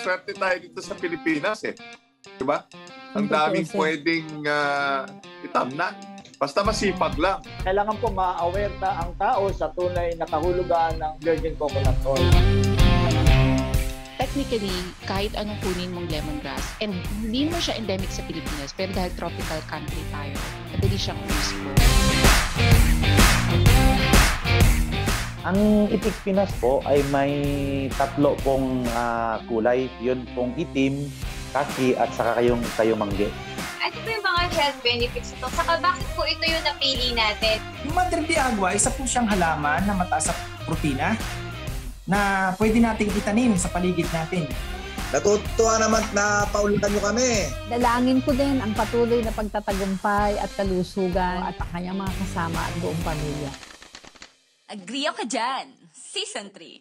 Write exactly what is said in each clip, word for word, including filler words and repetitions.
swerte tayo dito sa Pilipinas eh. Diba? Ang daming pwedeng uh, itamnan. Basta masipag lang. Kailangan po ma-aware na ang tao sa tunay na kahulugan ng virgin coconut oil. Technically, kahit anong kunin mong lemongrass, and hindi mo siya endemic sa Pilipinas, pero dahil tropical country tayo, madali siyang useful. Ang Itik Pinas po ay may tatlo pong uh, kulay. Yun pong itim, kaki, at saka kayong kayumangge. Ano po yung mga health benefits ito? Saka bakit po ito yung napili natin? Yung Madre de Agua, isa po siyang halaman na mataas sa protina na pwede nating itanim sa paligid natin. Natutuwa naman na paulitan nyo kami. Dalangin ko din ang patuloy na pagtatagumpay at kalusugan at ang kanyang mga kasama at buong pamilya. Agree ka dyan. Season three.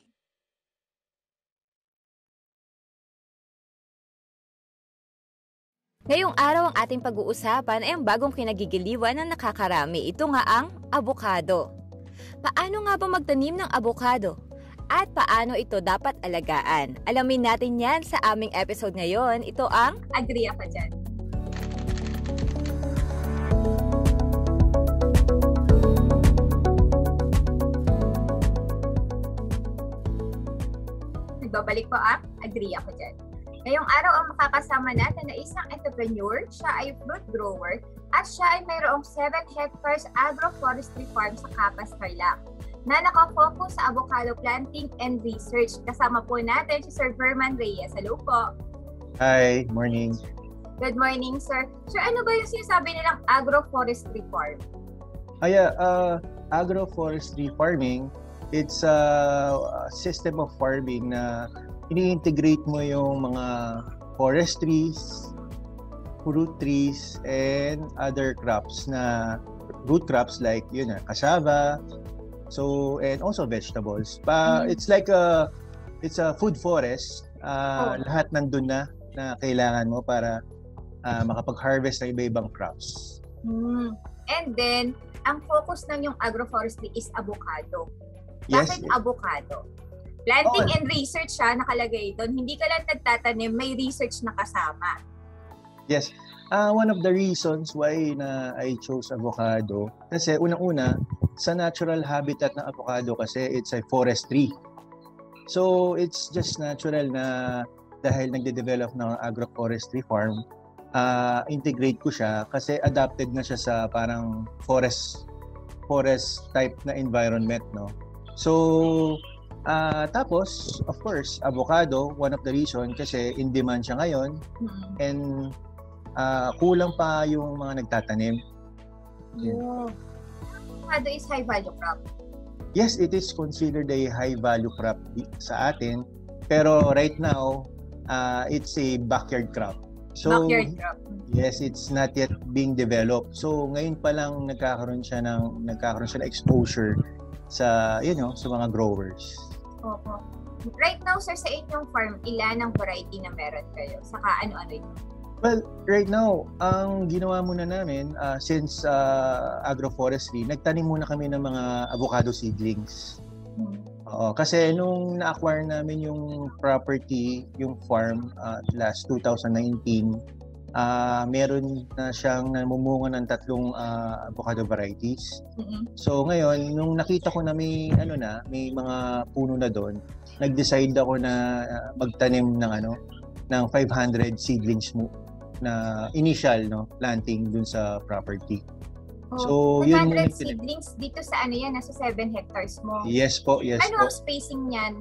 Ngayong araw ang ating pag-uusapan ay ang bagong kinagigiliwan ng nakakarami. Ito nga ang abokado. Paano nga ba magtanim ng abokado? At paano ito dapat alagaan? Alamin natin yan sa aming episode ngayon. Ito ang Agree ka dyan. Nagbabalik po ang Agree ako dyan. Ngayong araw ang makakasama natin na isang entrepreneur, siya ay fruit grower at siya ay mayroong seven hectares agroforestry farm sa Capas, Tarlac na nakafocus sa avocado planting and research. Kasama po natin si Sir Verman Reyes. Hello po. Hi, morning. Good morning, sir. Sir, ano ba yung sinasabi nilang agroforestry farm? Ay, uh, agroforestry farming, it's a system of farming na ini-integrate mo yung mga forest trees, fruit trees, and other crops na root crops like yun na, cassava, so and also vegetables. Pa, mm-hmm. It's like a it's a food forest. Uh, oh. Lahat nandun na na kailangan mo para uh, makapag-harvest ng iba-ibang crops. Mm. And then, ang focus ng yung agroforestry is avocado. Yes. Bakit avocado? Planting oh. and research siya nakalagay doon. Hindi ka lang nagtatanim, may research na kasama. Yes. Uh, one of the reasons why na I chose avocado, kasi unang-una, sa natural habitat ng avocado kasi it's a forest tree. So it's just natural na dahil nagde-develop ng agroforestry farm, uh, integrate ko siya kasi adapted na siya sa parang forest forest type na environment, no? So Uh, tapos, of course, avocado, one of the reason kasi in demand siya ngayon mm-hmm. and uh, kulang pa yung mga nagtatanim. Yeah. Avocado is high value crop? Yes, it is considered a high value crop sa atin. Pero right now, uh, it's a backyard crop. So, backyard crop? Yes, it's not yet being developed. So, ngayon pa lang nagkakaroon siya ng, nagkakaroon siya ng exposure sa, you know, sa mga growers. Opo. Right now, sir, sa inyong farm, ilan ang variety na meron kayo? Saka ano-ano yun? Well, right now, ang ginawa muna namin, uh, since uh, agroforestry, nagtanim muna kami ng mga avocado seedlings. Hmm. Oo, kasi nung na-acquire namin yung property, yung farm, uh, last two thousand nineteen, uh, meron na siyang namumunga ng tatlong uh, avocado varieties. Mm-hmm. So ngayon, nung nakita ko na may ano na, may mga puno na doon, nag-decide ako na uh, magtanim ng ano, ng five hundred seedlings mo na initial no planting dun sa property. Oh, so five yun hundred seedlings dito sa ano yan, nasa seven hectares mo. Yes po, yes ano po. Ano ang spacing niyan?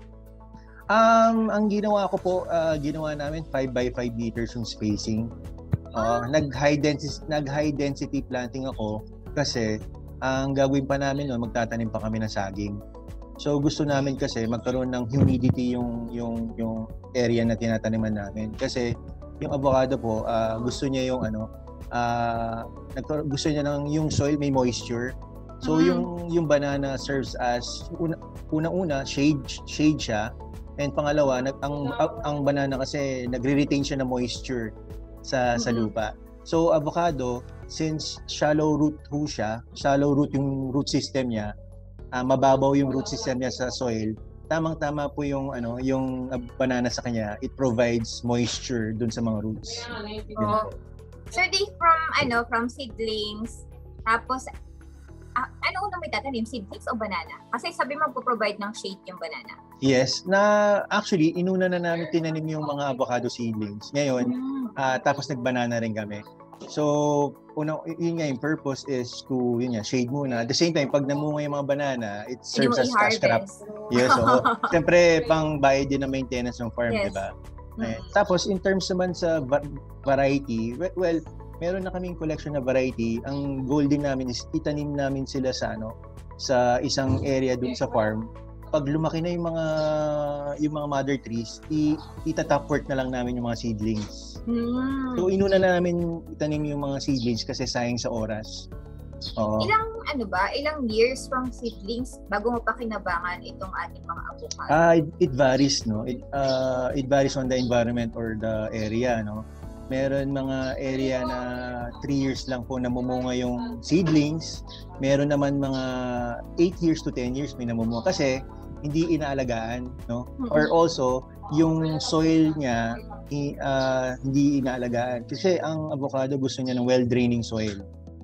Um, ang ginawa ko po, uh, ginawa namin five by five meters yung spacing. Uh, ah. Nag-high density, nag-high density planting ako kasi ang gagawin pa namin no, magtatanim pa kami ng saging. So gusto namin kasi magkaroon ng humidity yung yung yung area na tinataniman namin kasi yung avocado po, uh, gusto niya yung ano, uh, gusto niya ng yung soil may moisture. So mm-hmm. yung yung banana serves as una, una-una shade shade siya. And pangalawa, nag, ang ang banana kasi nagre-retain siya ng moisture sa mm-hmm. sa lupa. So avocado, since shallow root ho siya, shallow root yung root system niya, uh, mababaw yung root system niya sa soil. tamang-tama po yung ano, yung banana sa kanya. It provides moisture dun sa mga roots. Oh. So they from ano, from seedlings, tapos ah, ano unang may tatanim, seedlings o banana? Kasi sabi mo po-provide ng shade yung banana. Yes, na actually inuna na namin tinanim yung mga avocado seedlings. Ngayon, Mm. uh, tapos nagbanana rin kami. So, una, yun nga yung purpose is to, yun nga, shade muna. At the same time, pag namunga yung mga banana, it Hindi serves mo as cash crop. i-harvest. Yes, so, siyempre, pang bayad din ng maintenance ng farm, Yes. di ba? Mm. Tapos, in terms naman sa va- variety, well, well, meron na kaming collection na variety. Ang goal din namin is itanim namin sila sa ano, sa isang area dun sa farm. Pag lumaki na yung mga yung mga mother trees, i itatop work na lang namin yung mga seedlings. Mm. So inuna na namin itanim yung mga seedlings kasi sayang sa oras. Oo. Ilang ano ba, ilang years from seedlings bago mo pa kinabangan itong ating mga avocado? Ah, it, it varies, no? It uh, it varies on the environment or the area, no? Meron mga area na three years lang po namumunga yung seedlings. Meron naman mga eight years to ten years may namumunga kasi hindi inaalagaan, no? Mm-hmm. Or also, yung soil niya i, uh, hindi inaalagaan. Kasi ang avocado gusto niya ng well-draining soil.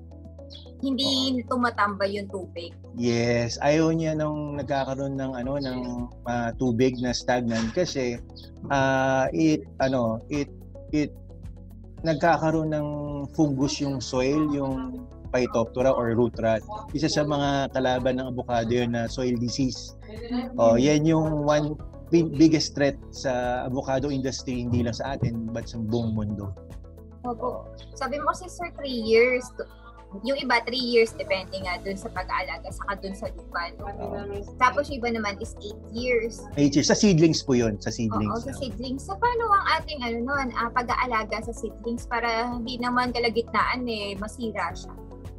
Hindi tumatambay yung tubig. Yes, ayaw niya nung nagkakaroon ng ano ng uh, tubig na stagnant kasi uh, it ano, it it nagkakaroon ng fungus yung soil, yung Phytophthora or root rot. Isa sa mga kalaban ng avocado yun na soil disease. Oh, yan yung one big, biggest threat sa avocado industry, hindi lang sa atin but sa buong mundo. Opo. Sabi mo kasi sir, three years. Yung iba, three years, depende nga dun sa pag-aalaga, saka dun sa lupa. No? Tapos yung iba naman is eight years. eight years. Sa seedlings po yun. Sa seedlings. Oo, sa seedlings. So, paano ang ating ano, nun, uh, pag-aalaga sa seedlings para hindi naman kalagitnaan eh, masira siya?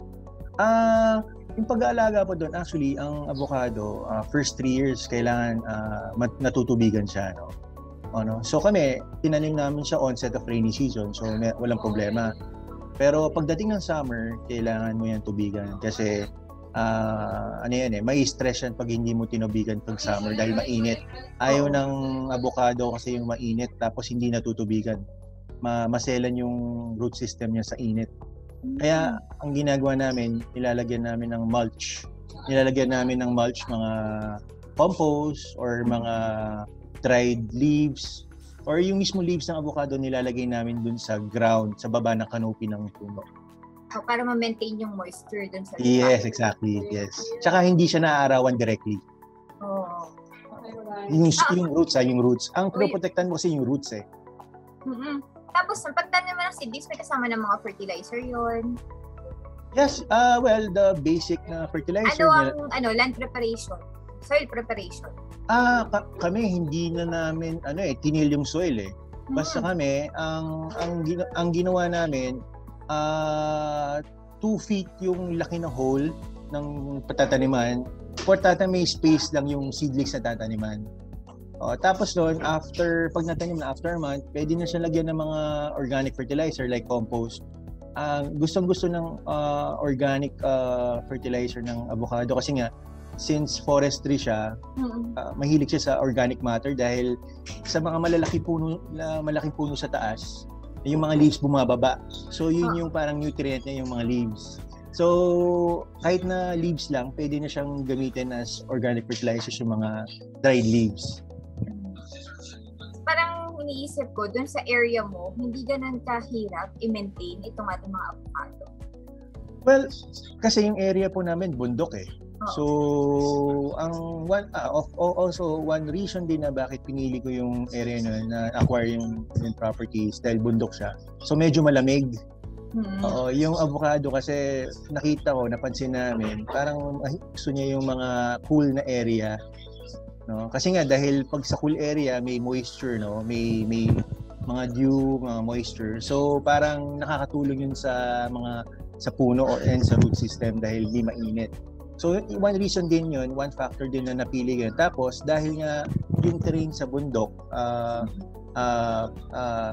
Ah, uh, yung pag-aalaga po doon, actually, ang avocado, uh, first three years, kailangan uh, mat- natutubigan siya. No? Ano? So kami, tinanim namin siya onset of rainy season, so may, walang problema. Pero pagdating ng summer, kailangan mo yan tubigan kasi uh, ano yan eh, may stress yan pag hindi mo tinubigan pag summer dahil mainit. Ayaw ng avocado kasi yung mainit tapos hindi natutubigan. Ma maselan yung root system niya sa init. Kaya ang ginagawa namin, nilalagyan namin ng mulch. Nilalagyan namin ng mulch mga compost or mga dried leaves or yung mismo leaves ng avocado nilalagay namin dun sa ground, sa baba ng canopy ng puno. So, para ma-maintain yung moisture dun sa lupa. Yes, exactly. Yes. Tsaka hindi siya naaarawan directly. Oh. Yung, yung roots, ah, yung roots. Ang pinoprotektan mo kasi yung roots eh. Mm-mm. Tapos, pagtanim mo ng seedlings, may kasama ng mga fertilizer yon. Yes, uh, well, the basic na fertilizer. Ano ang ano, land preparation? Soil preparation? Ah, ka- kami hindi na namin ano eh tinil yung soil eh. Basta Hmm. kami ang ang gina- ang ginawa namin ah uh, two feet yung laki ng hole ng patataniman. For tata may space lang yung seedlings na tataniman. Oh, tapos doon after pag natanim na after a month, pwede na siya lagyan ng mga organic fertilizer like compost. Uh, gustong-gusto ng uh, organic uh, fertilizer ng avocado kasi nga since forestry siya, uh, mahilig siya sa organic matter dahil sa mga malalaki puno na malaking puno sa taas, yung mga leaves bumababa. So yun yung parang nutrient niya yung mga leaves. So kahit na leaves lang, pwede na siyang gamitin as organic fertilizers yung mga dried leaves. Parang iniisip ko, dun sa area mo, hindi ganun kahirap i-maintain itong ating mga avocado. Well, kasi yung area po namin bundok eh. Oh. So, ang one uh, of, also one reason din na bakit pinili ko yung area na, na acquire yung, yung properties dahil bundok siya. So medyo malamig. Hmm. Oo, yung avocado kasi nakita ko, napansin namin, parang gusto niya yung mga cool na area. No? Kasi nga dahil pag sa cool area may moisture, no, may may mga dew, mga moisture. So parang nakakatulong yun sa mga sa puno or and sa root system dahil di mainit. So one reason din yun, one factor din na napili yun. Tapos dahil nga yung terrain sa bundok, uh, uh, uh,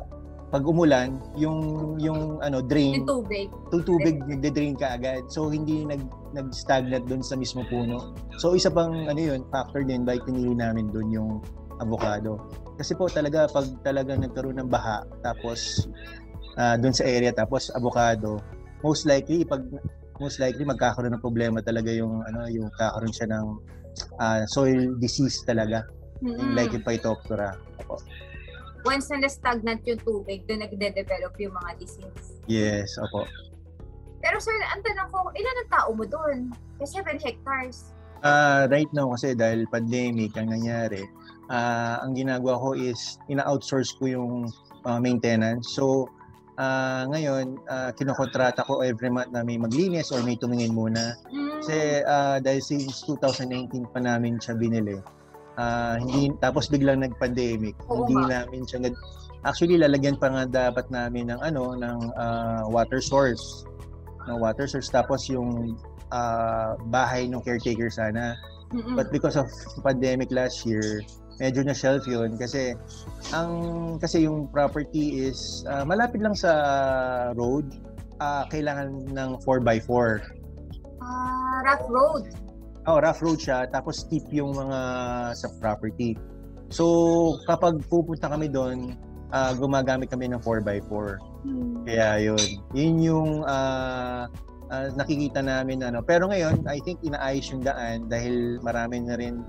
pag umulan, yung yung ano drain, Yung tubig. yung tubig nagde-drain ka agad. So hindi nag nag-stagnant doon sa mismo puno. So isa pang ano yun, factor din bakit pinili namin doon yung avocado. Kasi po talaga pag talaga nagkaroon ng baha tapos uh, doon sa area tapos avocado, most likely pag most likely magkakaroon ng problema talaga yung ano yung kakaroon siya ng uh, soil disease talaga. Mm-hmm. Like yung Phytophthora. Opo. Once na na-stagnant yung tubig, doon nagde-develop yung mga disease. Yes, opo. Pero sir, ang tanong ko, ilan ang tao mo doon? Kasi seven hectares. Uh, right now kasi dahil pandemic ang nangyari, uh, ang ginagawa ko is ina-outsource ko yung uh, maintenance. So, uh, ngayon, uh, kinokontrata ko every month na may maglinis or may tumingin muna. Mm. Kasi uh, dahil since twenty nineteen pa namin siya binili. Uh, hindi tapos biglang nag-pandemic. Oo, hindi ma. namin siya nag Actually lalagyan pa nga dapat namin ng ano ng uh, water source. Ng water source tapos yung uh, bahay ng caretaker sana. Mm-mm. But because of pandemic last year, medyo na shelf yun kasi ang kasi yung property is uh, malapit lang sa road. Uh, kailangan ng four by four. Ah, uh, rough road. Oh, rough road siya, tapos steep yung mga sa property. So, kapag pupunta kami doon, uh, gumagamit kami ng four by four. Hmm. Kaya yun. Yun yung uh, uh, nakikita namin. Ano. Pero ngayon, I think inaayos yung daan dahil marami na rin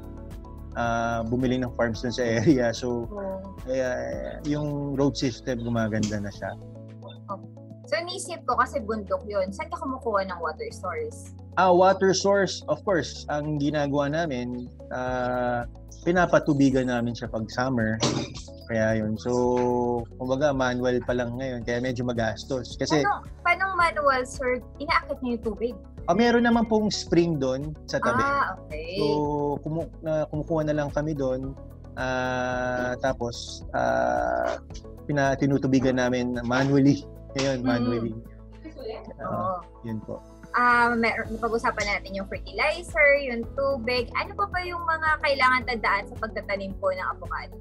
uh, bumili ng farms doon sa area. So, oh. kaya yung road system gumaganda na siya. Oh. So, nisip ko kasi bundok yun. Saan ka kumukuha ng water source? Ah, water source, of course, ang ginagawa namin, uh, pinapatubigan namin siya pag summer. Kaya yun. So, kumbaga, manual pa lang ngayon, kaya medyo magastos. Kasi, Paano, paano manual, sir? Inaakit niyo yung tubig? Ah, meron naman pong spring doon sa tabi. Ah, okay. So, kumu- uh, kumukuha na lang kami doon. Uh, tapos, uh, pina- tinutubigan namin manually. Ngayon, manually. Uh, Oo. Yun po. Ah, uh, meron napag-usapan natin yung fertilizer, yung tubig. Ano pa ba yung mga kailangan tandaan sa pagtatanim po ng avocado?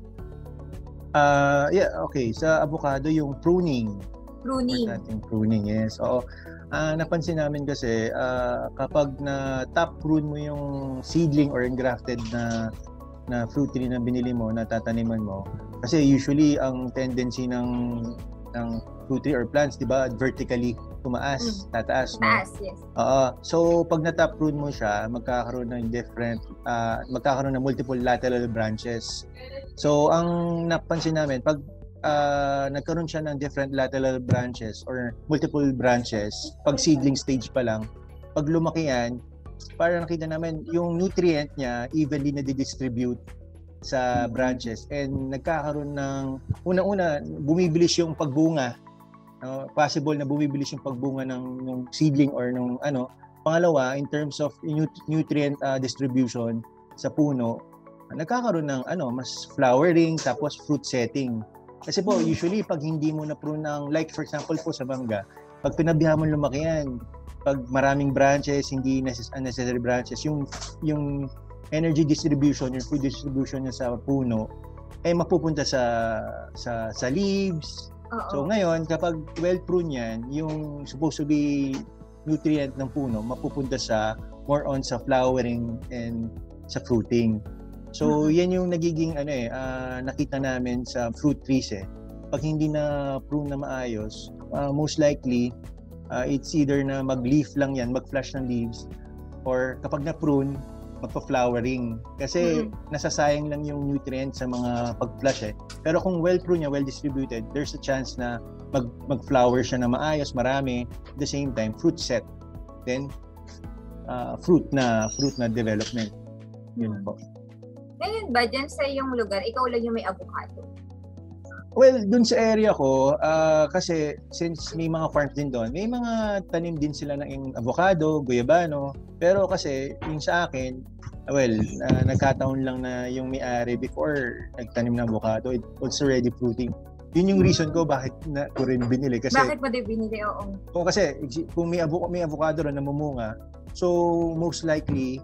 Ah, uh, yeah, okay. Sa avocado yung pruning. Pruning. Natin pruning, yes. Oo. Uh, napansin namin kasi uh, kapag na top prune mo yung seedling or engrafted na na fruit tree na binili mo, na tataniman mo. Kasi usually ang tendency ng ng fruit tree or plants, 'di ba, vertically tumaas, mm. tataas, no? Taas, yes. Oo. So pag na-top prune mo siya, magkakaroon ng different uh, magkakaroon ng multiple lateral branches. So ang napansin namin, pag uh, nagkaroon siya ng different lateral branches or multiple branches, pag seedling stage pa lang, pag lumaki yan, para nakita namin yung nutrient niya evenly na distribute sa branches and nagkakaroon ng unang-una bumibilis yung pagbunga. Uh, possible na bumibilis yung pagbunga ng, ng seedling or ng ano. Pangalawa, in terms of nut- nutrient uh, distribution sa puno, uh, nagkakaroon ng ano, mas flowering tapos fruit setting. Kasi po usually pag hindi mo na prune ng, like for example po sa mangga, pag pinabihan mo lumaki yan, pag maraming branches, hindi necess- unnecessary branches, yung yung energy distribution, yung food distribution niya sa puno ay mapupunta sa sa sa leaves. Uh-oh. So ngayon, kapag well prune yan, yung supposed to be nutrient ng puno mapupunta sa more on sa flowering and sa fruiting. So uh-huh. yan yung nagiging ano eh uh, nakita namin sa fruit trees eh. Pag hindi na prune na maayos, uh, most likely uh, it's either na mag-leaf lang yan, mag-flush ng leaves, or kapag na prune, magpa-flowering. Kasi mm-hmm. nasasayang lang yung nutrients sa mga pag-flush eh. Pero kung well-prune niya, well-distributed, there's a chance na mag- mag-flower siya na maayos, marami. At the same time, fruit set. Then, uh, fruit na fruit na development. Yun po. Ngayon ba, dyan sa iyong lugar, ikaw lang yung may avocado? Well, dun sa area ko, uh, kasi since may mga farms din doon, may mga tanim din sila ng avocado, guyabano. Pero kasi yung sa akin, well, uh, nagkataon lang na yung may-ari before nagtanim ng avocado, it was already fruiting. Yun yung reason ko bakit na ko rin binili. Kasi, bakit mo din binili? Oo. Kung kasi kung may, avo- may avocado rin namumunga, so most likely,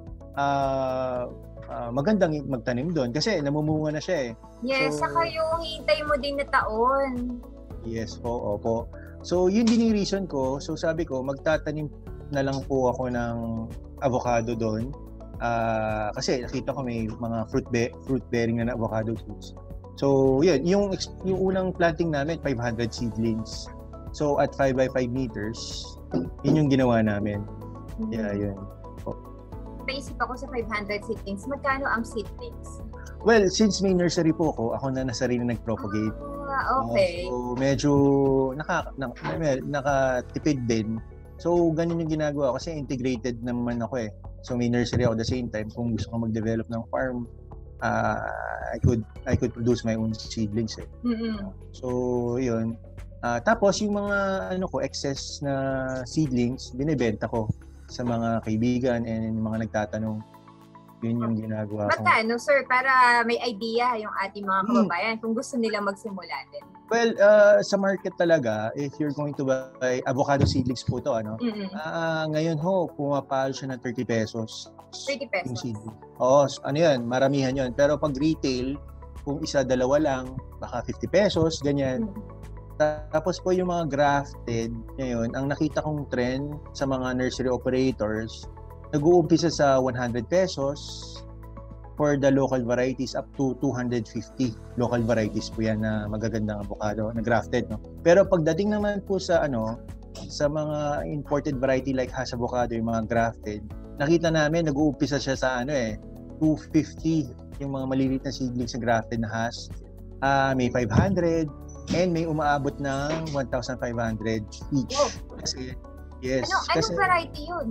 uh, Uh, magandang magtanim doon kasi namumunga na siya eh. Yes, so, saka yung hintay mo din na taon. Yes po, opo. So, yun din yung reason ko. So, sabi ko, magtatanim na lang po ako ng avocado doon. Uh, kasi nakita ko may mga fruit be- fruit bearing na, na avocado trees. So, yun. Yung, yung unang planting namin, five hundred seedlings. So, at five by five meters, yun yung ginawa namin. Yeah, yun. Naisip ako sa five hundred seedlings. Magkano ang seedlings? Well, since may nursery po ako, ako na nasa rin nag-propagate. Ah, okay. Uh, so, medyo naka, na, nakatipid din. So, ganun yung ginagawa kasi integrated naman ako eh. So, may nursery ako at the same time. Kung gusto ko mag-develop ng farm, uh, I could I could produce my own seedlings eh. Mm-hmm. So, yun. Uh, tapos, yung mga ano ko excess na seedlings, binibenta ko sa mga kaibigan and mga nagtatanong. Yun yung ginagawa ko. Magkano, sir? Para may idea yung ating mga kababayan hmm. kung gusto nila magsimula din. Well, uh, sa market talaga, if you're going to buy avocado seedlings po to, ano? Mm-hmm. Uh, ngayon ho, pumapahal siya ng thirty pesos. thirty pesos? Oo, ano yan, maramihan yun. Pero pag retail, kung isa, dalawa lang, baka fifty pesos, ganyan. Mm-hmm. Tapos po yung mga grafted, ngayon, ang nakita kong trend sa mga nursery operators, nag-uumpisa sa one hundred pesos for the local varieties up to two hundred fifty local varieties po yan na magagandang avocado na grafted, no? Pero pagdating naman po sa ano, sa mga imported variety like Hass avocado, yung mga grafted, nakita namin nag-uumpisa siya sa ano eh, two fifty yung mga maliliit na seedlings na grafted na Hass. Uh, may five hundred and may umaabot ng one thousand five hundred each. Oh. Kasi, yes. Ano, kasi, anong variety yun?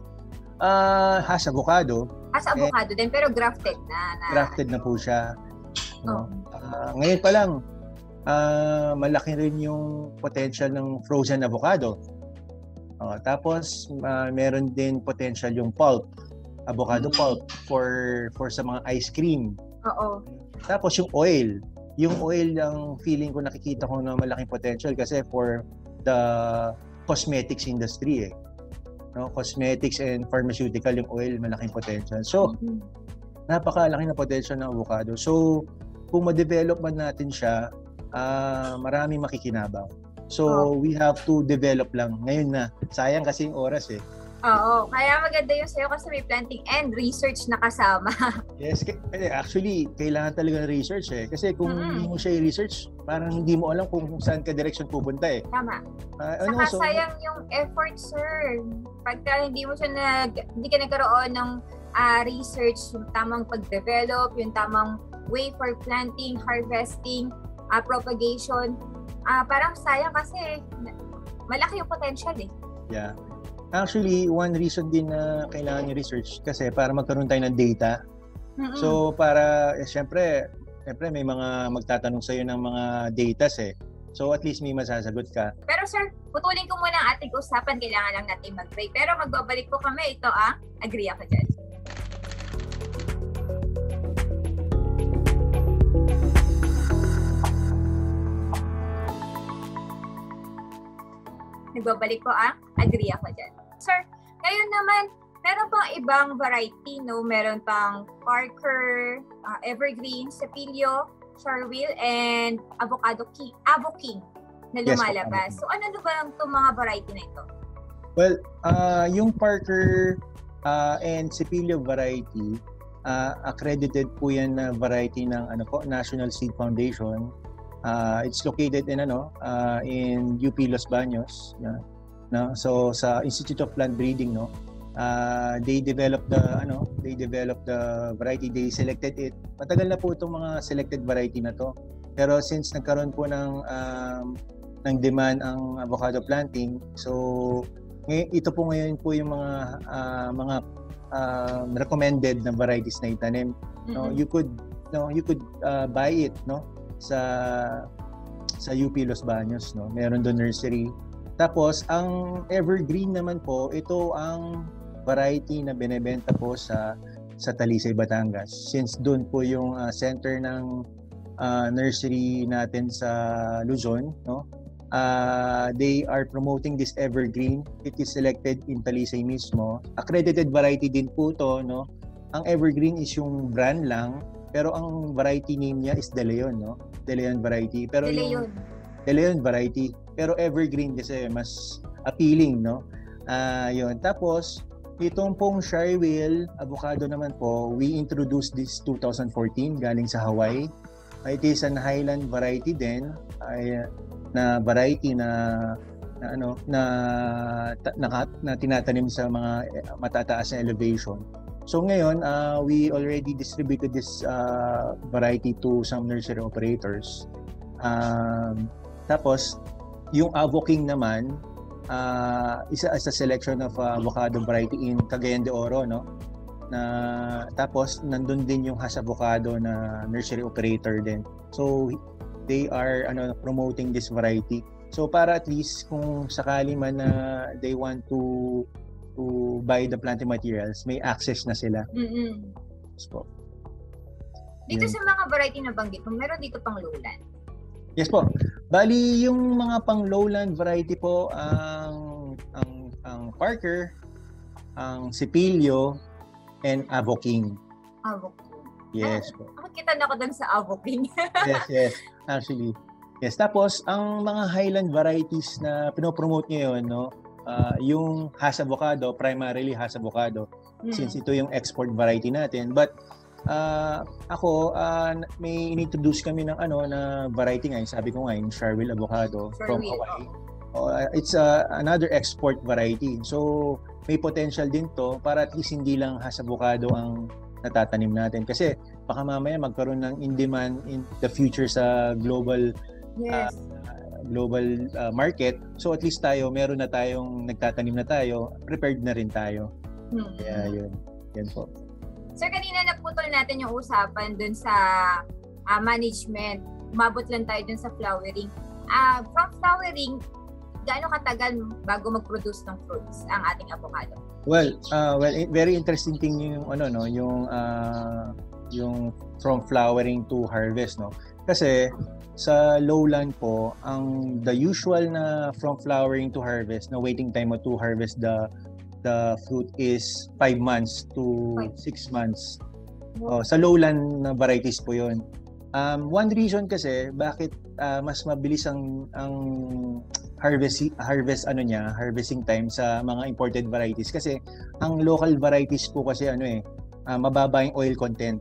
Uh, Hass avocado. Hass avocado din, pero grafted na. na grafted na po siya. No? Oh. Uh, ngayon pa lang, uh, malaki rin yung potential ng frozen avocado. Uh, tapos, uh, meron din potential yung pulp. Avocado mm-hmm. pulp for for sa mga ice cream. Oo. Tapos yung oil. Yung oil ang feeling ko nakikita ko na malaking potential kasi for the cosmetics industry eh. No, cosmetics and pharmaceutical yung oil malaking potential. So, mm-hmm. napakalaki na potential ng avocado. So, kung ma-develop man natin siya, uh, maraming makikinabang. So, oh. we have to develop lang. Ngayon na, sayang kasi yung oras eh. Oo, kaya maganda yung sa'yo kasi may planting and research na kasama. Yes, actually, kailangan talaga ng research eh. Kasi kung mm-hmm. hindi mo siya i-research, parang hindi mo alam kung saan ka direction pupunta eh. Tama. Uh, Saka ano, so, sayang yung effort, sir. Pagka hindi mo siya nag, hindi ka nagkaroon ng uh, research, yung tamang pag-develop, yung tamang way for planting, harvesting, uh, propagation, uh, parang sayang kasi malaki yung potential eh. Yeah. Actually, one reason din na kailangan yung research kasi para magkaroon tayo ng data. Mm-hmm. So, para, eh, syempre, syempre may mga magtatanong sa'yo ng mga datas eh. So, at least may masasagot ka. Pero sir, putulin ko muna ang ating usapan. Kailangan lang natin mag-break. Pero magbabalik po kami. Ito ah, agree ako dyan. Nagbabalik po ah, agree ako dyan. Sir, ngayon naman, meron pang ibang variety, no? Meron pang Parker, uh, Evergreen, Cepillo, Charville, and Avocado King, Avo King na lumalabas. Yes, so, ano ba itong mga variety na ito? Well, uh, yung Parker uh, and Cepillo variety, uh, accredited po yan na variety ng ano po, National Seed Foundation. Uh, it's located in ano uh, in U P Los Baños, no? no so sa Institute of Plant Breeding, no, uh, they developed the ano they developed the variety, they selected it. Matagal na po itong mga selected variety na to, pero since nagkaroon po ng um, ng demand ang avocado planting, so ngay- ito po ngayon po yung mga uh, mga uh, recommended na varieties na itanim. Mm-hmm. No, you could no you could uh, buy it, no, sa sa U P Los Baños, no, meron doon nursery. Tapos ang Evergreen naman po, ito ang variety na binebenta po sa sa Talisay, Batangas, since doon po yung uh, center ng uh, nursery natin sa Luzon, no. Uh, they are promoting this Evergreen. It is selected in Talisay mismo. Accredited variety din po to, no. Ang Evergreen is yung brand lang, pero ang variety name niya is De Leon, no? De Leon variety. Pero De Leon. Yung, De Leon variety. Pero evergreen kasi mas appealing, no? Ah, yun. Tapos, itong pong Sharewil avocado naman po, we introduced this two thousand fourteen galing sa Hawaii. It is an highland variety din, ay na variety na na ano na na, na tinatanim sa mga matataas na elevation. So ngayon, uh, we already distributed this uh, variety to some nursery operators. Um, tapos yung Avoking naman, uh, isa as a selection of uh, avocado variety in Cagayan de Oro, no? Na tapos nandun din yung Hass Avocado na nursery operator din. So they are ano promoting this variety. So para at least kung sakali man na they want to to buy the planting materials, may access na sila. Mm-hmm. So, dito yun. Sa mga variety na banggit mo, meron dito pang lowland. Yes po. Bali yung mga pang lowland variety po ang ang ang Parker, ang Sipilyo, and Avoking. Avoking. Yes po. Makikita na ako dun sa Avoking. Yes, yes. Actually. Yes, tapos ang mga highland varieties na pinopromote ngayon, no, uh, yung Hass Avocado, primarily Hass Avocado, mm. since ito yung export variety natin. But uh, ako, uh, may inintroduce kami ng ano na variety ngayon, sabi ko ngayon, Sharewil Avocado from Hawaii. Uh, it's uh, another export variety. So, may potential din to para at least hindi lang Hass Avocado ang natatanim natin. Kasi baka mamaya magkaroon ng in-demand in the future sa global yes. uh, global uh, market. So at least tayo, meron na tayong nagtatanim na tayo, prepared na rin tayo. Hmm. Yeah, yun. Yan po. Sir, kanina naputol natin yung usapan dun sa uh, management. Umabot lang tayo dun sa flowering. Uh, from flowering, gaano katagal bago mag-produce ng fruits ang ating avocado? Well, uh, well, very interesting thing yung ano no, yung uh, yung from flowering to harvest, no. Kasi sa lowland po, ang the usual na from flowering to harvest, na waiting time mo to harvest the the fruit is five months to six months. Oh, sa lowland na varieties po 'yon. Um, one reason kasi bakit uh, mas mabilis ang ang harvest harvest ano niya, harvesting time sa mga imported varieties kasi ang local varieties po kasi ano eh, uh, mababa yung oil content.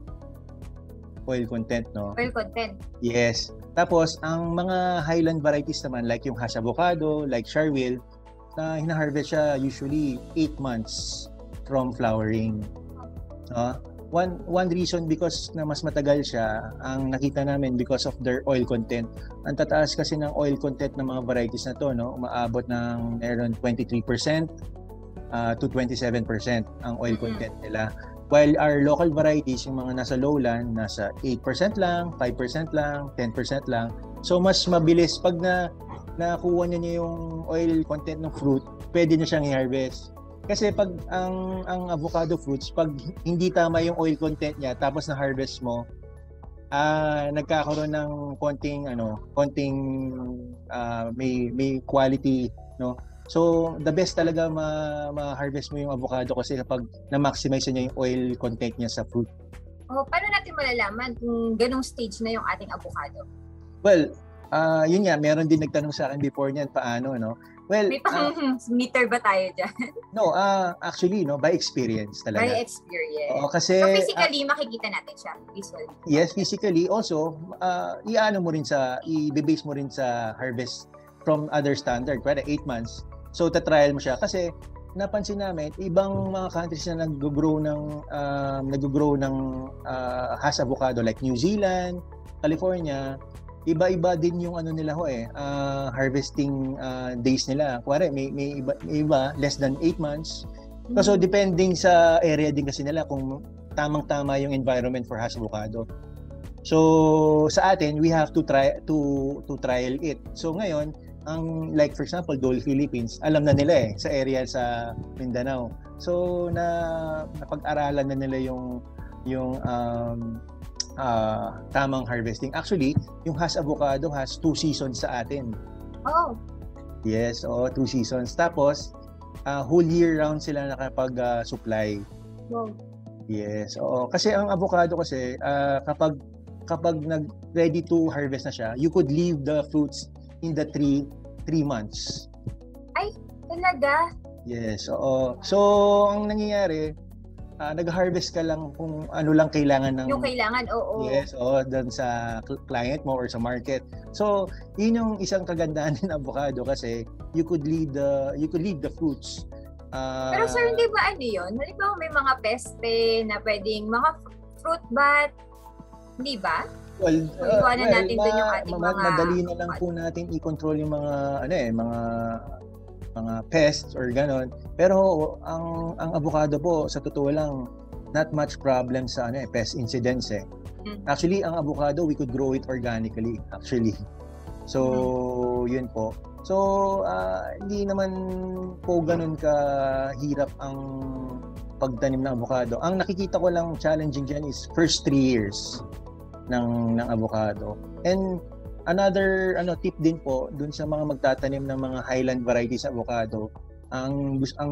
Oil content, no? Oil content. Yes. Tapos ang mga highland varieties naman like yung Hass Avocado, like Sharewil, na hina-harvest siya usually eight months from flowering. No? One one reason because na mas matagal siya, ang nakita namin because of their oil content. Ang tataas kasi ng oil content ng mga varieties na to, no, umaabot ng meron twenty-three percent uh, to twenty-seven percent ang oil content nila. While our local varieties, yung mga nasa lowland, nasa eight percent lang, five percent lang, ten percent lang. So mas mabilis pag na nakuha niya yung oil content ng fruit, pwede niya siyang i-harvest. Kasi pag ang ang avocado fruits, pag hindi tama yung oil content niya tapos na harvest mo, ah uh, nagkakaroon ng konting ano, konting uh, may may quality, no. So the best talaga ma ma-harvest mo yung avocado kasi kapag na-maximize niya yung oil content niya sa fruit. Oh, paano natin malalaman kung ganung stage na yung ating avocado? Well, uh, yun nga, meron din nagtanong sa akin before niyan paano, no. Well, may pang uh, meter ba tayo dyan? No, uh, actually, no, by experience talaga. By experience. Oo, kasi, so physically, uh, makikita natin siya, visually. Yes, physically. Also, uh, i-ano mo rin sa, i-base mo rin sa harvest from other standard, para eight months. So, ta-trial mo siya. Kasi, napansin namin, ibang mga countries na nag-grow ng, uh, nag-grow ng uh, Hass Avocado, like New Zealand, California, iba-iba din yung ano nila ho eh, uh, harvesting uh, days nila. Kuwari, may, may, iba, may iba, less than eight months. Mm-hmm. So, depending sa area din kasi nila kung tamang-tama yung environment for Hass Avocado. So, sa atin, we have to try to to trial it. So, ngayon, ang like for example, Dole Philippines, alam na nila eh, sa area sa Mindanao. So, na napag-aralan na nila yung yung um, Uh, tamang harvesting. Actually, yung Hass Avocado has two seasons sa atin. Oh. Yes, oh, two seasons. Tapos, uh, whole year round sila nakapag-supply. Uh, wow. Yes, oo. Kasi ang avocado kasi, uh, kapag kapag nag ready to harvest na siya, you could leave the fruits in the tree three months. Ay, talaga? Yes, oo. So, ang nangyayari, uh, nag-harvest ka lang kung ano lang kailangan ng... Yung kailangan, oo. Yes, oo, doon sa client mo or sa market. So, yun yung isang kagandahan ng avocado kasi you could leave the you could leave the fruits. Uh, Pero sir, hindi ba ano yun? Halimbawa may mga peste na pwedeng mga fruit bat, hindi ba? Well, uh, iwanan well, natin ma- dun yung ating ma- mga... madali na lang po natin i-control yung mga ano eh, mga mga pests or ganon. Pero ang ang avocado po sa totoo lang not much problem sa ano eh, pest incidence eh. Mm-hmm. Actually, ang avocado we could grow it organically actually. So, mm-hmm. yun po. So, uh, hindi naman po ganun kahirap ang pagtanim ng avocado. Ang nakikita ko lang challenging dyan is first three years ng ng avocado. And another ano tip din po dun sa mga magtatanim ng mga highland varieties avocado, ang ang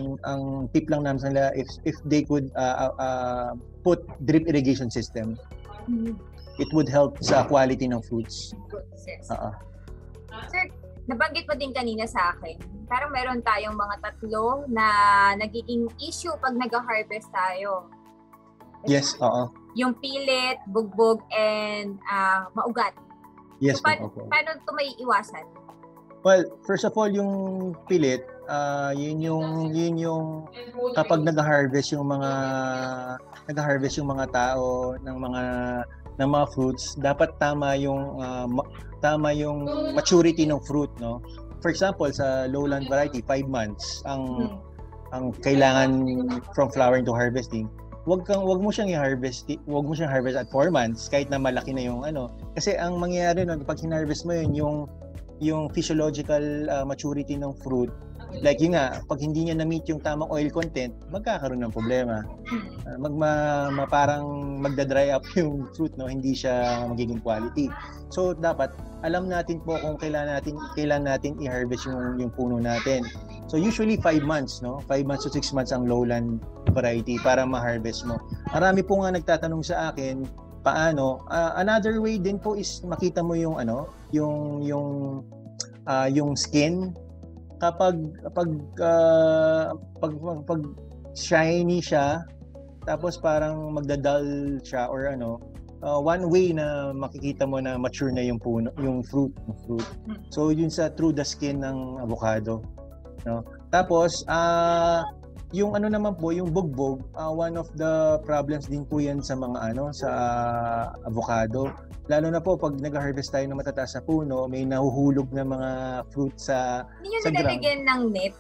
ang tip lang namin sa nila if if they could uh, uh, put drip irrigation system, mm-hmm. it would help sa quality ng fruits. Uh-uh. Sir, nabanggit mo din kanina sa akin, parang meron tayong mga tatlo na nagiging issue pag nag-harvest tayo. Yes, oo. Yung pilit, bugbog, and uh, maugat. Yes, so, pa- okay. Paano ito may iwasan? Well, first of all, yung pilit, uh, yun yung yun yung kapag nag-harvest yung mga nag-harvest yung mga tao ng mga ng mga fruits, dapat tama yung uh, ma- tama yung maturity ng fruit, no? For example, sa lowland variety, five months ang hmm. ang kailangan from flowering to harvesting. Wag kang wag mo siyang i-harvest, wag mo siyang harvest at four months kahit na malaki na yung ano. Kasi ang mangyayari no, pag hinarvest mo yun, yung yung physiological uh, maturity ng fruit, like yun nga, pag hindi niya na-meet yung tamang oil content, magkakaroon ng problema. Uh, magma ma, parang magda-dry up yung fruit, no, hindi siya magiging quality. So dapat alam natin po kung kailan natin kailan natin i-harvest yung yung puno natin. So usually five months, no? five months to six months ang lowland variety para ma-harvest mo. Marami po nga nagtatanong sa akin, paano? Uh, another way din po is makita mo yung ano, yung yung uh, yung skin kapag pag uh, pag, pag pag shiny siya tapos parang magdadal siya or ano, uh, one way na makikita mo na mature na yung puno, yung fruit, yung fruit. So yun sa through the skin ng avocado. No? Tapos, uh, yung ano naman po, yung bugbog, uh, one of the problems din po yan sa mga ano, sa uh, avocado. Lalo na po pag nag-harvest tayo ng matataas na puno, may nahuhulog na mga fruit sa Hindi nyo sa nilalagyan ng net?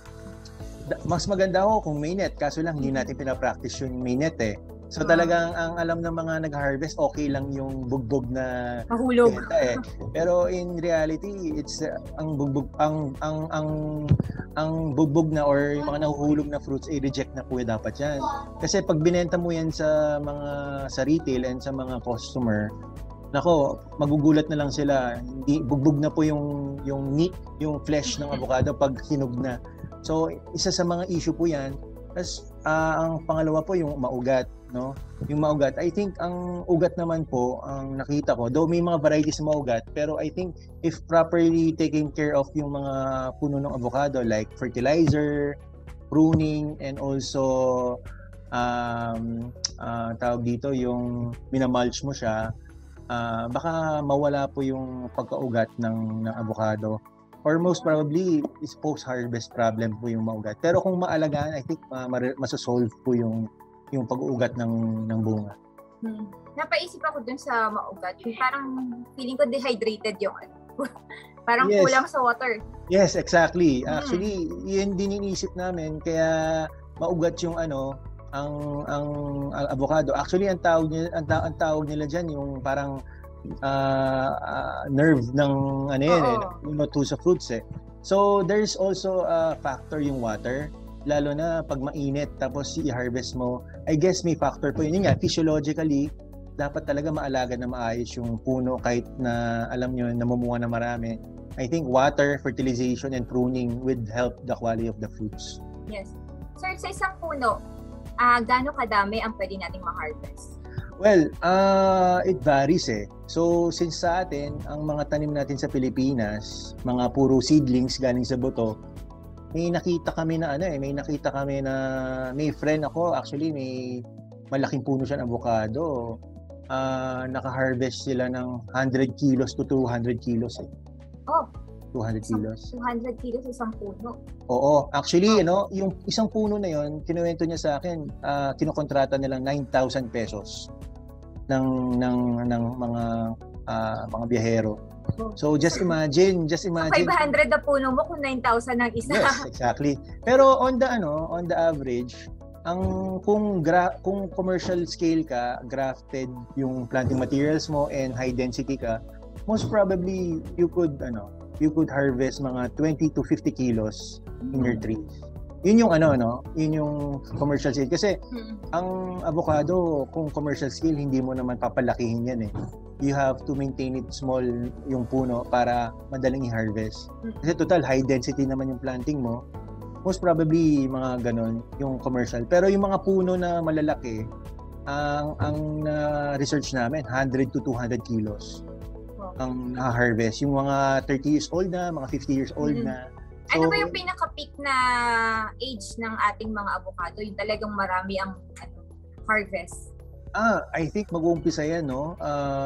Mas maganda ho kung may net, kaso lang hindi natin pinapractice yung may net eh. So talagang ang alam ng mga nag-harvest, okay lang yung bugbog na mahulog. Eh. Pero in reality, it's uh, ang bugbog ang ang ang ang bugbog na or yung mga nahuhulog na fruits ay eh, reject na po eh, dapat yan. Kasi pag binenta mo yan sa mga sa retail and sa mga customer, nako, magugulat na lang sila. Hindi bugbog na po yung yung meat, yung flesh ng avocado pag hinog na. So isa sa mga issue po yan. Tapos uh, ang pangalawa po yung maugat, no? Yung maugat, I think ang ugat naman po ang nakita ko, though may mga varieties na maugat, pero I think if properly taken care of yung mga puno ng avocado like fertilizer, pruning, and also um, uh, tawag dito yung minamulch mo siya, uh, baka mawala po yung pagkaugat ng, ng avocado. Or most probably is post-harvest problem po yung maugat. Pero kung maalagaan, I think uh, masasolve po yung yung pag-uugat ng ng bunga. Hmm. Napaisip ako dun sa maugat. Parang feeling ko dehydrated yung parang yes. Kulang sa water. Yes, exactly. Actually, hmm. yun din iniisip namin kaya maugat yung ano, ang ang, ang avocado. Actually, ang tawag nila ang, ta- ang tawag nila diyan yung parang Uh, uh, nerve ng ano yan eh, you know, to sa fruits eh. So there's also a factor yung water, lalo na pag mainit tapos i-harvest mo. I guess may factor po yun. Yun nga, physiologically dapat talaga maalaga na maayos yung puno kahit na alam nyo namumunga na marami. I think water, fertilization, and pruning would help the quality of the fruits. Yes. Sir, sa isang puno, uh, gaano kadami ang pwede nating ma-harvest? Well, uh, it varies eh. So, since sa atin, ang mga tanim natin sa Pilipinas, mga puro seedlings galing sa buto, may nakita kami na ano eh, may nakita kami na may friend ako, actually may malaking puno siya ng avocado. Uh, naka-harvest sila ng one hundred kilos to two hundred kilos eh. Oh. two hundred kilos. two hundred kilos isang puno. Oo. Actually, ano, yung isang puno na yon, kinuwento niya sa akin, uh, kinokontrata nilang nine thousand pesos ng ng ng mga uh, mga biyahero. So just imagine, just imagine. So five hundred na puno mo kung nine thousand ang isa. Yes, exactly. Pero on the ano, on the average, ang kung gra- kung commercial scale ka, grafted yung planting materials mo and high density ka, most probably you could ano, you could harvest mga twenty to fifty kilos in your trees. Yun yung ano no, yun yung commercial scale kasi ang avocado kung commercial scale hindi mo naman papalakihin yan eh. You have to maintain it small yung puno para madaling i-harvest. Kasi total high density naman yung planting mo. Most probably mga ganon yung commercial. Pero yung mga puno na malalaki, ang ang uh, research namin one hundred to two hundred kilos ang na-harvest. Yung mga thirty years old na, mga fifty years old mm-hmm. na. So, ano ba yung pinaka-peak na age ng ating mga avocado? Yung talagang marami ang ano, harvest? Ah, I think mag-uumpisa yan, no?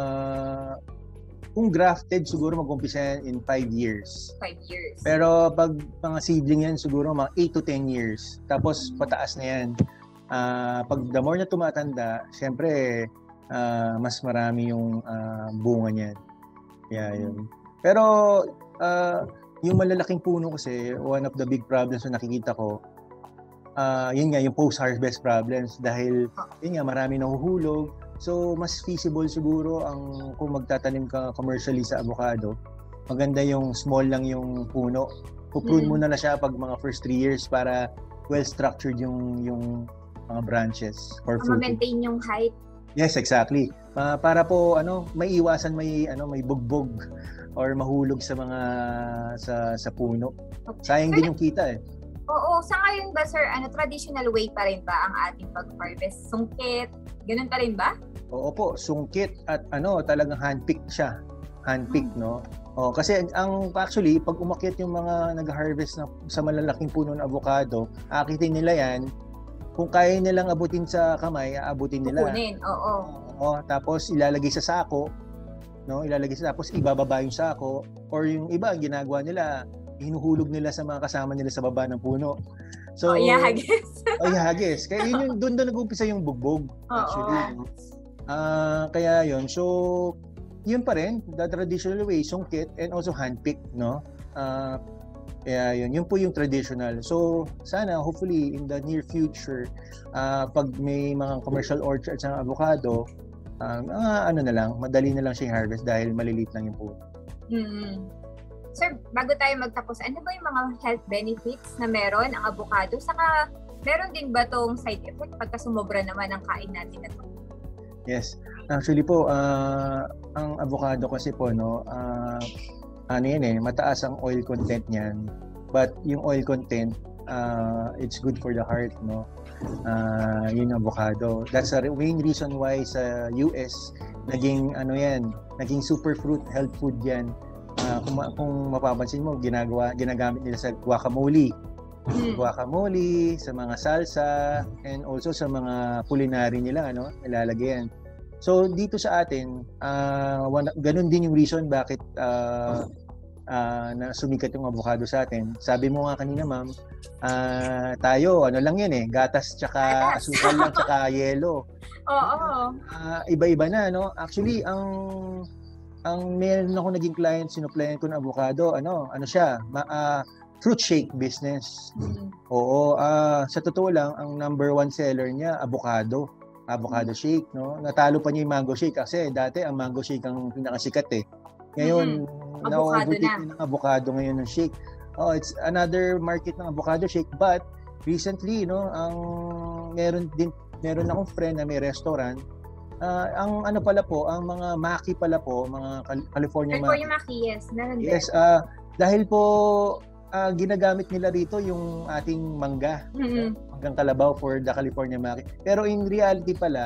Uh, kung grafted, siguro mag-uumpisa yan in five years. five years. Pero pag mga seedling yan, siguro mga eight to ten years. Tapos pataas na yan. Uh, pag the more na tumatanda, syempre, uh, mas marami yung uh, bunga niyan. Yeah, yun. Pero, uh, yung malalaking puno kasi, one of the big problems na nakikita ko, uh, yun nga, yung post-harvest problems dahil, yun nga, marami nahuhulog. So, mas feasible siguro ang kung magtatanim ka commercially sa avocado, maganda yung small lang yung puno. Puprune mm. mo na na siya pag mga first three years para well-structured yung yung mga branches for fruit. Ma-maintain yung height. Yes, exactly. Uh, para po ano, may iwasan may ano, may bugbog or mahulog sa mga sa sa puno. Sayang din yung kita eh. Oo, sa ngayon ba sir, ano traditional way pa rin ba ang ating pag-harvest? Sungkit, ganun pa rin ba? Oo po, sungkit at ano, talagang hand-pick siya. Hand-pick, hmm. no? Oh, kasi ang actually pag umakyat yung mga nag-harvest na sa malalaking puno ng avocado, akitin nila 'yan. Kung kaya nilang abutin sa kamay, aabutin nila. Kukunin, oo. Oo, tapos ilalagay sa sako, no? Ilalagay sa tapos ibababa yung sako or yung iba ang ginagawa nila, hinuhulog nila sa mga kasama nila sa baba ng puno. So, oh, ihagis. oh, ihagis. Kaya yun yung doon doon nag-umpisa yung bugbog actually. Ah, uh, kaya yun. So, yun pa rin, the traditional way, sungkit and also handpick, no? Uh, kaya yun, yun po yung traditional. So, sana, hopefully, in the near future, uh, pag may mga commercial orchards ng avocado, uh, mga ano na lang, madali na lang siya harvest dahil maliliit lang yung puno. Mm-hmm. Sir, bago tayo magtapos, ano ba yung mga health benefits na meron ang avocado? Saka, meron din ba tong side effect pagka sumobra naman ang kain natin na ito? Yes. Actually po, uh, ang avocado kasi po, no, uh, ano yan eh, mataas ang oil content niyan. But yung oil content, uh, it's good for the heart, no? Uh, yun yung avocado. That's the main reason why sa U S, naging ano yan, naging superfruit health food yan. Uh, kung, kung mapapansin mo, ginagawa, ginagamit nila sa guacamole. Guacamole, sa mga salsa, and also sa mga culinary nila, ano, nilalagyan. So, dito sa atin, uh, one, ganun din yung reason bakit uh, uh, na sumikat yung avocado sa atin. Sabi mo nga kanina, ma'am, uh, tayo, ano lang yan eh, gatas tsaka asukal lang tsaka yelo. Oo. Uh, iba-iba na, no? Actually, ang ang meron ako naging client, sinuplayan ko ng avocado, ano, ano siya, ma, uh, fruit shake business. Mm-hmm. Oo, uh, sa totoo lang, ang number one seller niya, avocado. Avocado shake, no? Natalo pa niya yung mango shake kasi dati ang mango shake ang pinakasikat eh. Ngayon, mm-hmm. na-overtake na ng avocado ngayon ng shake. Oh, it's another market ng avocado shake, but recently, no, ang meron din meron akong friend na may restaurant. Uh, ang ano pala po, ang mga maki pala po, mga California maki. California maki, yes. Meron din. Yes, uh, dahil po uh, ginagamit nila rito yung ating mangga. Mm-hmm. Hanggang kalabaw for the California maki. Pero in reality pala,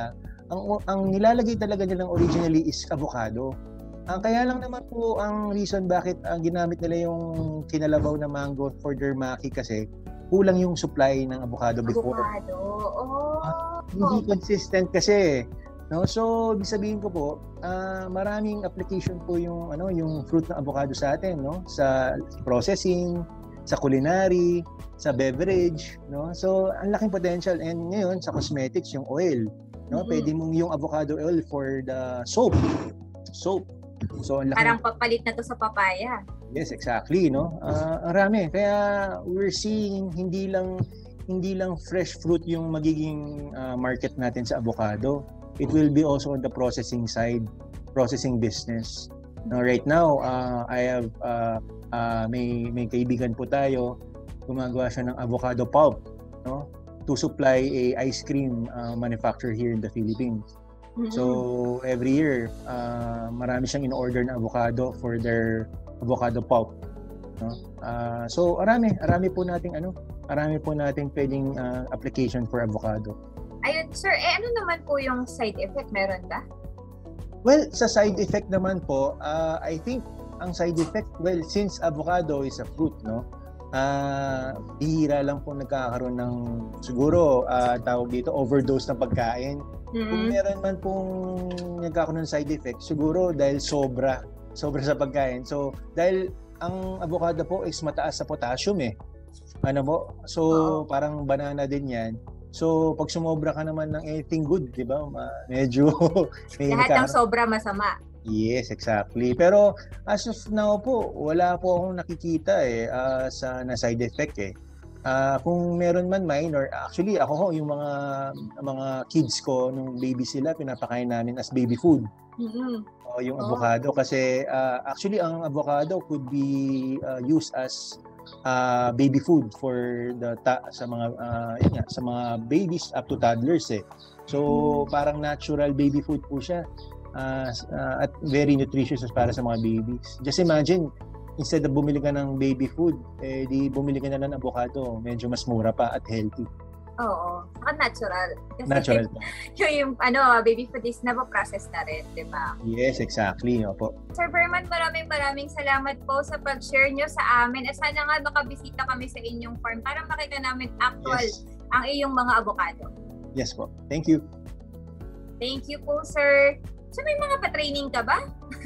ang ang nilalagay talaga nilang originally is avocado. Ang kaya lang naman po ang reason bakit ang ginamit nila yung kinalabaw na mango for their maki kasi kulang yung supply ng avocado before. Avocado. Oh. Uh, hindi consistent kasi, no? So, ibig sabihin ko po, uh, maraming application po yung ano, yung fruit ng avocado sa atin, no? Sa processing, sa culinary, sa beverage, no? So, ang laking potential, and ngayon sa cosmetics yung oil, no? Mm-hmm. Pwede mong yung avocado oil for the soap. Soap. So, ang laking... Parang papalit na to sa papaya. Yes, exactly, no? Uh, ang rami. Kaya we're seeing hindi lang hindi lang fresh fruit yung magiging uh, market natin sa avocado. It will be also on the processing side, processing business. Now, right now, uh, I have uh, uh, may may kaibigan po tayo, gumagawa siya ng avocado pulp, no? To supply a ice cream uh, manufacturer here in the Philippines. Mm-hmm. So every year, uh, marami siyang in-order na avocado for their avocado pulp. No? Uh, so arami, arami po nating ano, arami po nating pwedeng uh, application for avocado. Ayun, sir, eh ano naman po yung side effect? Meron ba? Well, sa side effect naman po, uh, I think ang side effect, well, since avocado is a fruit, no? Uh, bihira lang po nagkakaroon ng siguro uh, tawag dito overdose ng pagkain. Mm-hmm. Kung meron man pong nagkakaroon ng side effect, siguro dahil sobra, sobra sa pagkain. So, dahil ang avocado po is mataas sa potassium eh. Ano po? So, oh. parang banana din yan. So, pag sumobra ka naman ng anything good, di ba? Medyo... Lahat ng sobra masama. Yes, exactly. Pero as of now po, wala po akong nakikita eh uh, sa na side effect eh. Uh, kung meron man minor, actually ako ho, yung mga mga kids ko nung baby sila, pinapakain namin as baby food. Mm-hmm. O yung oh. avocado kasi uh, actually ang avocado could be uh, used as uh, baby food for the ta- sa mga uh, yun nga, sa mga babies up to toddlers eh. So mm-hmm. parang natural baby food po siya. Uh, uh, at very nutritious para sa mga babies. Just imagine, instead of bumili ka ng baby food, eh di bumili ka na ng avocado. Medyo mas mura pa at healthy. Oo. Saka natural. Kasi natural pa. yung, yung ano, baby food is napaprocess na rin, di ba? Yes, exactly. Opo. Sir Berman, maraming maraming salamat po sa pag-share nyo sa amin. At sana nga makabisita kami sa inyong farm para makita namin actual yes. ang iyong mga avocado. Yes po. Thank you. Thank you po, sir. So may mga pa-training ka ba?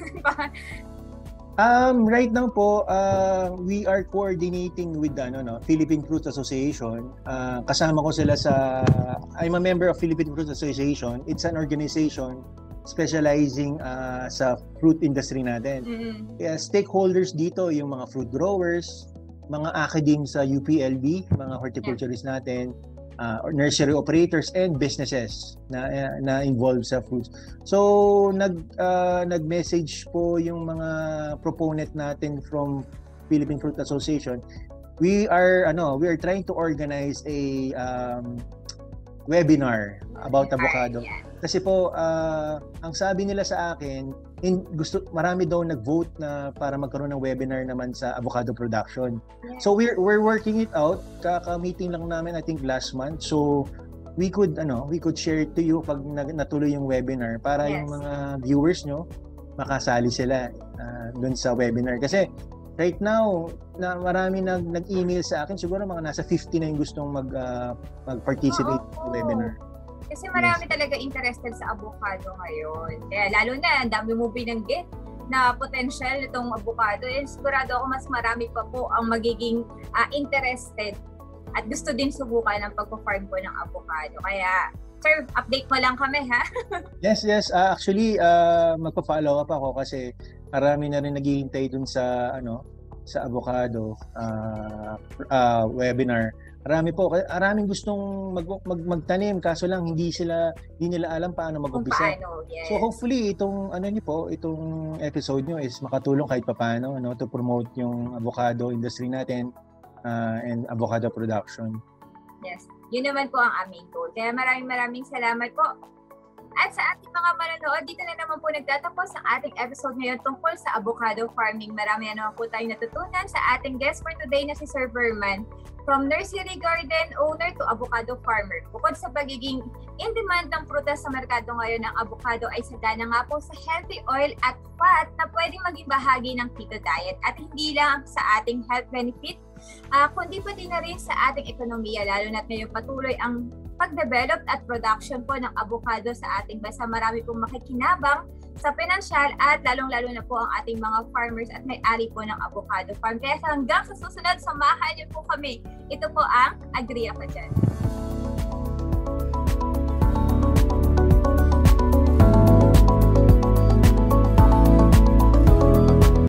um, right now po, uh, we are coordinating with the ano, no, Philippine Fruit Association. Uh, kasama ko sila sa, I'm a member of Philippine Fruit Association. It's an organization specializing uh, sa fruit industry natin. Mm-hmm. Kaya stakeholders dito, yung mga fruit growers, mga academe sa U P L B, mga horticulturists yeah. natin, Uh, nursery operators and businesses na uh, na involved sa fruits. So nag uh, nag-message po yung mga proponent natin from Philippine Fruit Association. We are ano, we are trying to organize a um, webinar about avocado. Kasi po uh, ang sabi nila sa akin, in, gusto marami daw nag-vote na para magkaroon ng webinar naman sa avocado production. Yeah. So we're we're working it out. Kaka-meeting lang namin I think last month. So we could ano, we could share it to you pag natuloy yung webinar para yes. yung mga viewers nyo makasali sila uh, dun sa webinar. Kasi right now na marami nag nag-email sa akin, siguro mga nasa fifty na yung gustong mag uh, mag-participate oh, oh. sa webinar. Kasi marami yes. talaga interested sa avocado ngayon. Kaya lalo na, ang dami mo binanggit na potential nitong avocado. And sigurado ako mas marami pa po ang magiging uh, interested at gusto din subukan ng pagpo-farm po ng avocado. Kaya, sir, update mo lang kami, ha? Yes, yes. Uh, actually, uh, magpa-follow up ako kasi marami na rin naghihintay dun sa, ano, sa avocado uh, uh, webinar. Marami po, maraming gustong mag, mag, magtanim kaso lang hindi sila hindi nila alam paano mag-umpisa. Yes. So hopefully itong ano niyo po, itong episode niyo is makatulong kahit papaano no to promote yung avocado industry natin uh, and avocado production. Yes. Yun naman po ang aming goal. Kaya maraming maraming salamat po. At sa ating mga manonood, dito na naman po nagtatapos ang ating episode ngayon tungkol sa avocado farming. Marami na naman po tayong natutunan sa ating guest for today na si Sir Verman. From nursery garden owner to avocado farmer. Bukod sa pagiging in-demand ng prutas sa merkado ngayon ng avocado ay sagana nga po sa healthy oil at fat na pwedeng maging bahagi ng keto diet. At hindi lang sa ating health benefit, uh, kundi pati na rin sa ating ekonomiya, lalo na't ngayon patuloy ang pag-develop at production po ng avocado sa ating bansa. Marami pong makikinabang sa pinansyal at lalong-lalo na po ang ating mga farmers at may-ari po ng avocado farm. Kaya hanggang sa susunod, samahan niyo po kami. Ito po ang Agree Ako Dyan.